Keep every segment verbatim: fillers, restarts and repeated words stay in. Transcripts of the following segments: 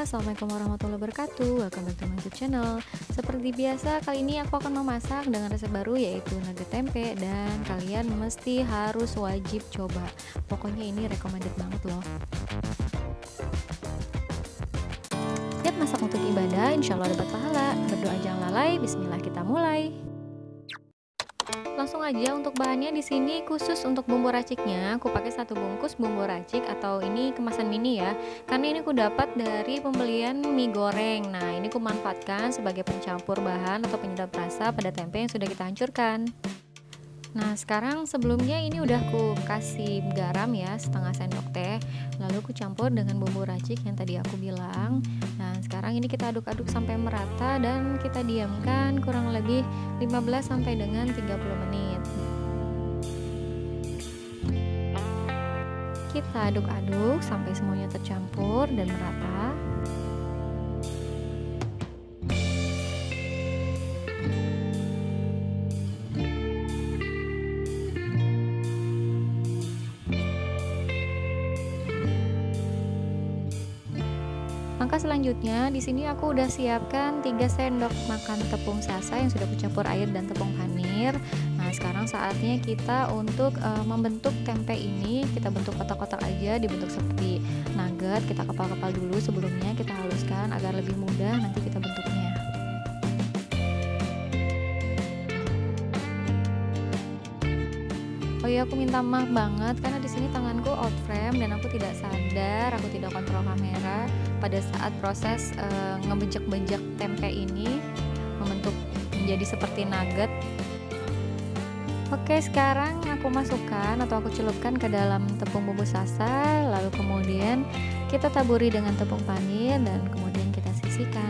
Assalamualaikum warahmatullahi wabarakatuh. Welcome back to my YouTube channel. Seperti biasa, kali ini aku akan memasak dengan resep baru yaitu nugget tempe. Dan kalian mesti harus wajib coba. Pokoknya ini recommended banget loh. Niat masak untuk ibadah, insya Allah dapat pahala. Berdoa jangan lalai, bismillah kita mulai. Langsung aja untuk bahannya di sini khusus untuk bumbu raciknya aku pakai satu bungkus bumbu racik atau ini kemasan mini ya. Karena ini aku dapat dari pembelian mie goreng. Nah, ini aku manfaatkan sebagai pencampur bahan atau penyedap rasa pada tempe yang sudah kita hancurkan. Nah, sekarang sebelumnya ini udah aku kasih garam ya, setengah sendok teh. Lalu aku campur dengan bumbu racik yang tadi aku bilang. Nah, sekarang ini kita aduk-aduk sampai merata dan kita diamkan kurang lebih lima belas sampai dengan tiga puluh menit. Kita aduk-aduk sampai semuanya tercampur dan merata. Langkah selanjutnya, di sini aku udah siapkan tiga sendok makan tepung sasa yang sudah kucampur air dan tepung panir. Nah, sekarang saatnya kita untuk e, membentuk tempe ini. Kita bentuk kotak-kotak aja, dibentuk seperti nugget. Kita kepal-kepal dulu sebelumnya, kita haluskan agar lebih mudah nanti kita bentuknya. Oh iya, aku minta maaf banget karena di sini tanganku out frame dan aku tidak sadar, aku tidak kontrol kamera pada saat proses e, ngebejek-bejek tempe ini membentuk menjadi seperti nugget. Oke, sekarang aku masukkan atau aku celupkan ke dalam tepung bumbu sasa, lalu kemudian kita taburi dengan tepung panir dan kemudian kita sisihkan.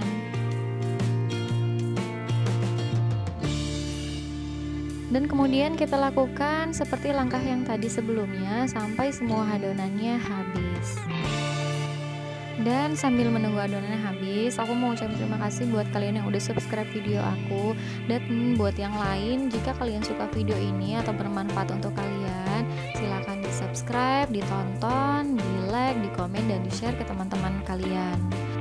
Dan kemudian kita lakukan seperti langkah yang tadi sebelumnya sampai semua adonannya habis. Dan sambil menunggu adonannya habis, aku mau ucapin terima kasih buat kalian yang udah subscribe video aku. Dan buat yang lain, jika kalian suka video ini atau bermanfaat untuk kalian, silahkan di subscribe, ditonton, di like, di komen, dan di share ke teman-teman kalian.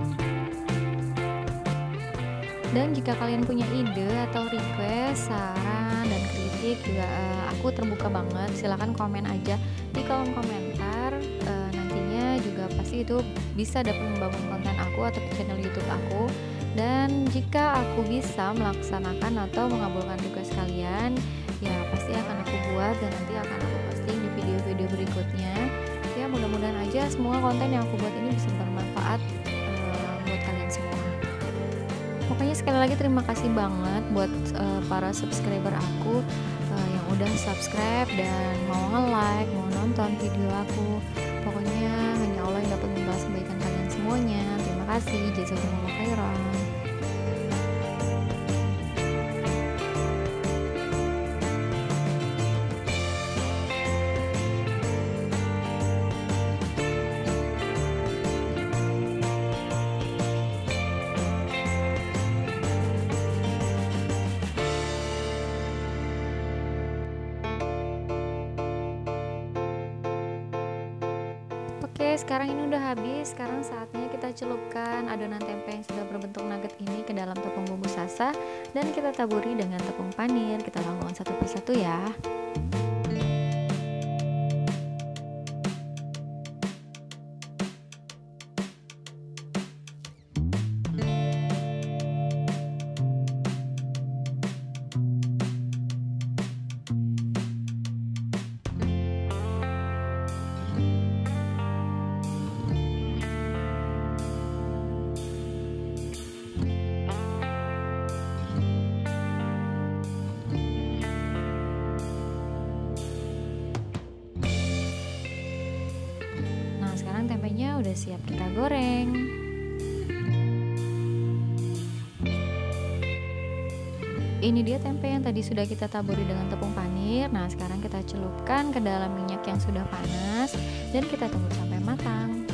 Dan jika kalian punya ide atau request, saran, dan kritik juga uh, aku terbuka banget. Silahkan komen aja di kolom komentar. Uh, nantinya juga pasti itu bisa dapat membangun konten aku atau channel YouTube aku. Dan jika aku bisa melaksanakan atau mengabulkan tugas kalian, ya pasti akan aku buat dan nanti akan aku posting di video-video berikutnya. Ya, mudah-mudahan aja semua konten yang aku buat ini bisa bermanfaat uh, buat kalian semua. Pokoknya sekali lagi terima kasih banget buat uh, para subscriber aku uh, yang udah subscribe dan mau nge-like, mau nonton video aku. Pokoknya hanya Allah yang dapat membalas kebaikan kalian semuanya. Terima kasih, jazakumullah khairan. Oke, sekarang ini udah habis. Sekarang saatnya kita celupkan adonan tempe yang sudah berbentuk nugget ini ke dalam tepung bumbu sasa dan kita taburi dengan tepung panir. Kita lakukan satu persatu ya. Sekarang tempenya udah siap kita goreng. Ini dia tempe yang tadi sudah kita taburi dengan tepung panir. Nah, sekarang kita celupkan ke dalam minyak yang sudah panas dan kita tunggu sampai matang.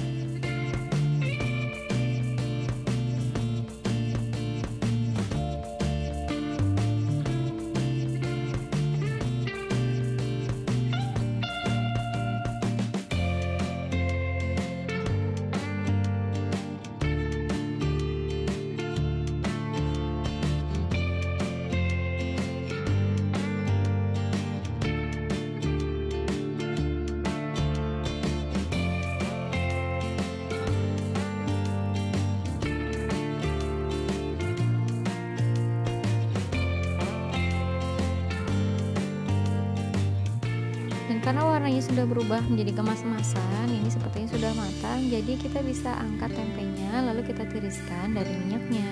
Dan karena warnanya sudah berubah menjadi kemas-kemasan, ini sepertinya sudah matang, jadi kita bisa angkat tempenya lalu kita tiriskan dari minyaknya.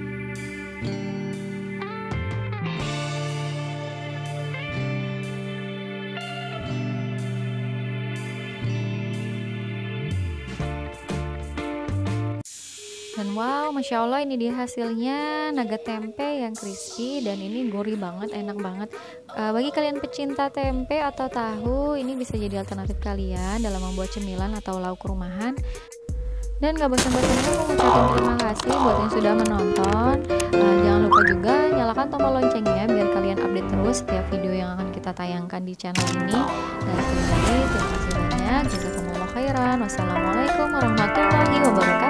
Dan wow, Masya Allah, ini dia hasilnya, nugget tempe yang crispy dan ini gurih banget, enak banget. Uh, bagi kalian pecinta tempe atau tahu, ini bisa jadi alternatif kalian dalam membuat cemilan atau lauk rumahan. Dan gak bosan-bosannya aku mengucapkan terima kasih buat yang sudah menonton. uh, Jangan lupa juga nyalakan tombol loncengnya biar kalian update terus setiap video yang akan kita tayangkan di channel ini. Dan sekali lagi terima kasih banyak. Jazakumullah khairan. Wassalamualaikum warahmatullahi wabarakatuh.